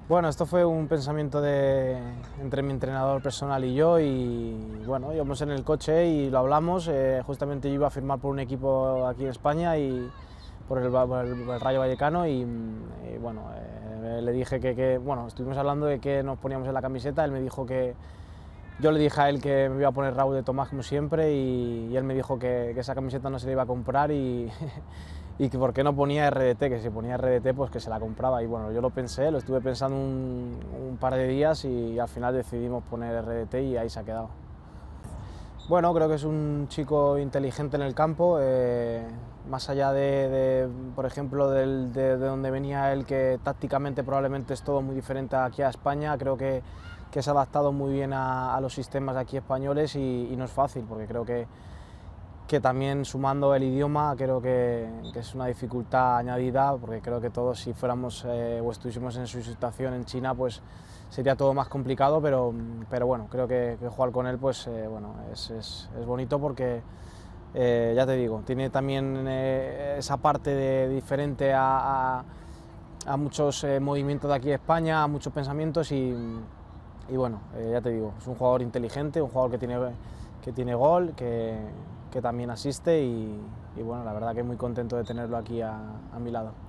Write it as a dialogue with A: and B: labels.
A: Bueno, esto fue un pensamiento entre mi entrenador personal y yo, y bueno, íbamos en el coche y lo hablamos. Justamente yo iba a firmar por un equipo aquí en España y por el Rayo Vallecano, y bueno, le dije bueno, estuvimos hablando de qué nos poníamos en la camiseta. Él me dijo que yo le dije a él que me iba a poner Raúl de Tomás como siempre, y él me dijo que esa camiseta no se la iba a comprar y, y que por qué no ponía RDT, que si ponía RDT pues que se la compraba. Y bueno, yo lo pensé, lo estuve pensando un par de días y al final decidimos poner RDT y ahí se ha quedado. Bueno, creo que es un chico inteligente en el campo, más allá por ejemplo, de donde venía él, que tácticamente probablemente es todo muy diferente aquí a España. Creo que se ha adaptado muy bien a los sistemas de aquí españoles, y no es fácil, porque creo que también sumando el idioma creo que es una dificultad añadida, porque creo que todos, si fuéramos o estuviésemos en su situación en China, pues sería todo más complicado, pero bueno, creo que jugar con él pues bueno, es bonito, porque ya te digo, tiene también esa parte diferente a muchos movimientos de aquí de España, a muchos pensamientos, y bueno, ya te digo, es un jugador inteligente, un jugador que tiene gol, que también asiste, y bueno, la verdad que muy contento de tenerlo aquí a mi lado.